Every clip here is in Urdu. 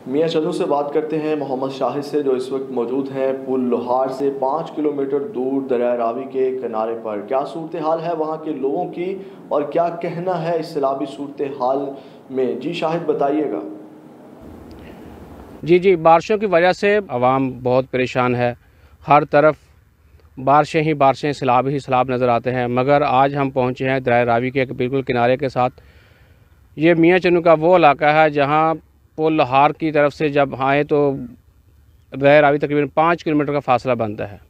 میاں چنو سے بات کرتے ہیں محمد شاہد سے، جو اس وقت موجود ہیں پل لوہار سے 5 کلومیٹر دور دریائے راوی کے کنارے پر۔ کیا صورتحال ہے وہاں کے لوگوں کی اور کیا کہنا ہے اس سیلابی صورتحال میں؟ جی شاہد بتائیے گا۔ جی بارشوں کی وجہ سے عوام بہت پریشان ہے، ہر طرف بارشیں ہی بارشیں، سیلاب ہی سیلاب نظر آتے ہیں۔ مگر آج ہم پہنچے ہیں دریائے راوی کے بالکل کنارے کے ساتھ۔ یہ میاں چنو کا وہ علاقہ ہے جہاں پل لوہار کی طرف سے جب آئیں تو دریائے راوی تقریباً 5 کلومیٹر کا فاصلہ بنتا ہے۔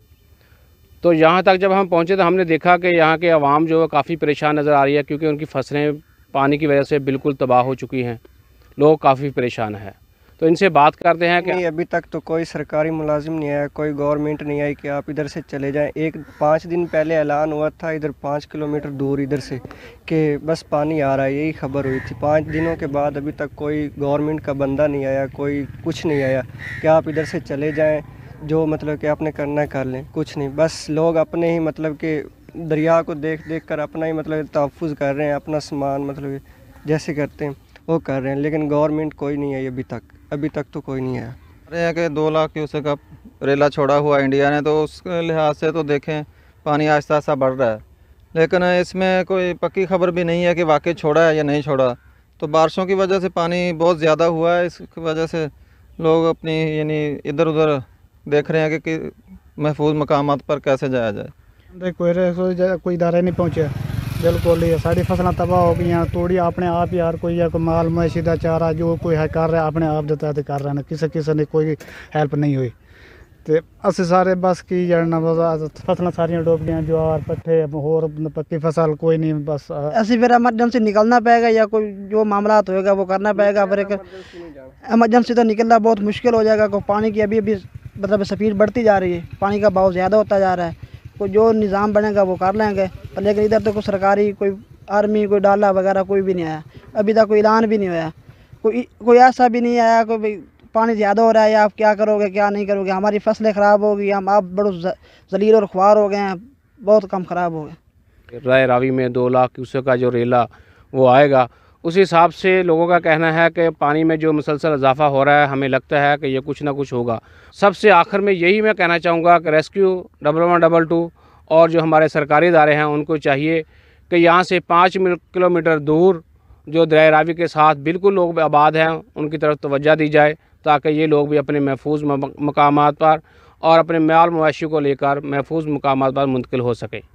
تو یہاں تک جب ہم پہنچے تو ہم نے دیکھا کہ یہاں کے عوام جو کافی پریشان نظر آ رہی ہے، کیونکہ ان کی فصلیں پانی کی وجہ سے بالکل تباہ ہو چکی ہیں، لوگ کافی پریشان ہیں۔ تو ان سے بات کرتے ہیں کہ ابھی تک تو کوئی سرکاری ملازم نہیں آیا، کوئی گورنمنٹ نہیں آئی کہ آپ ادھر سے چلے جائیں۔ 5 دن پہلے اعلان ہوا تھا ادھر 5 کلومیٹر دور ادھر سے کہ بس پانی آ رہا ہے، یہی خبر ہوئی تھی۔ 5 دنوں کے بعد ابھی تک کوئی گورنمنٹ کا بندہ نہیں آیا، کوئی کچھ نہیں آیا کہ آپ ادھر سے چلے جائیں، جو مطلب کہ آپ نے کرنا ہے کر لیں، کچھ نہیں۔ بس لوگ اپنے ہی مطلب کہ دریا کو دیکھ کر اپنا ہی مطلب تحفظ کر رہے ہیں، اپنا سامان مطلب جیسے کرتے ہیں وہ کر رہے ہیں، لیکن گورنمنٹ کوئی نہیں آئی ابھی تک تو کوئی نہیں آیا۔ رہے ہیں کہ 2 لاکھ کیوسیک کا ریلا چھوڑا ہوا انڈیا نے، تو اس کے لحاظ سے تو دیکھیں پانی آہستہ آہستہ بڑھ رہا ہے، لیکن اس میں کوئی پکی خبر بھی نہیں ہے کہ واقعی چھوڑا ہے یا نہیں چھوڑا۔ تو بارشوں کی وجہ سے پانی بہت زیادہ ہوا ہے، اس کی وجہ سے لوگ اپنی یعنی ادھر ادھر دیکھ رہے ہیں کہ محفوظ مقامات پر کیسے جایا جائے۔ کوئی ادارے نہیں پہنچے، بالکل ہی ساری فصلیں تباہ ہو گئی ہیں، توڑی اپنے آپ ہی، ہر کوئی مال مویشی کا چارہ جو کوئی ہے کر رہا ہے اپنے آپ دیتا ہے کر رہے ہیں، کسی نے کوئی ہیلپ نہیں ہوئی۔ تو اسی سارے بس کی جڑنا فصلیں ساریاں ڈوب گئی، جوار پٹھے اور پکی فصل کوئی نہیں، بس ایسی پھر ایمرجنسی نکلنا پڑے گا یا کوئی جو معاملات ہوئے گا وہ کرنا پڑے گا۔ پھر ایمرجنسی تو نکلنا بہت مشکل ہو جائے گا، کوئی پانی کی ابھی مطلب سپیڈ بڑھتی جا رہی ہے، پانی کا بہاؤ زیادہ ہوتا جا رہا ہے، کوئی جو نظام بنے گا وہ کر لیں گے، لیکن ادھر تو کوئی سرکاری کوئی آرمی کوئی ڈالا وغیرہ کوئی بھی نہیں آیا، ابھی تک کوئی اعلان بھی نہیں ہوا، کوئی ایسا بھی نہیں آیا کوئی پانی زیادہ ہو رہا ہے یا آپ کیا کرو گے کیا نہیں کرو گے، ہماری فصلیں خراب ہو گئی، ہم آپ بڑے ذلیل اور خوار ہو گئے ہیں، بہت کم خراب ہو گئے۔ دریائے راوی میں 2 لاکھ کیوسیک کا جو ریلا وہ آئے گا، اس حساب سے لوگوں کا کہنا ہے کہ پانی میں جو مسلسل اضافہ ہو رہا ہے، ہمیں لگتا ہے کہ یہ کچھ نہ کچھ ہوگا۔ سب سے آخر میں یہی میں کہنا چاہوں گا کہ ریسکیو 1122 اور جو ہمارے سرکاری ادارے ہیں ان کو چاہیے کہ یہاں سے 5 کلومیٹر دور جو دریائے راوی کے ساتھ بالکل لوگ آباد ہیں ان کی طرف توجہ دی جائے، تاکہ یہ لوگ بھی اپنے محفوظ مقامات پر اور اپنے مال مویشی کو لے کر محفوظ مقامات پر منتقل ہو سکیں۔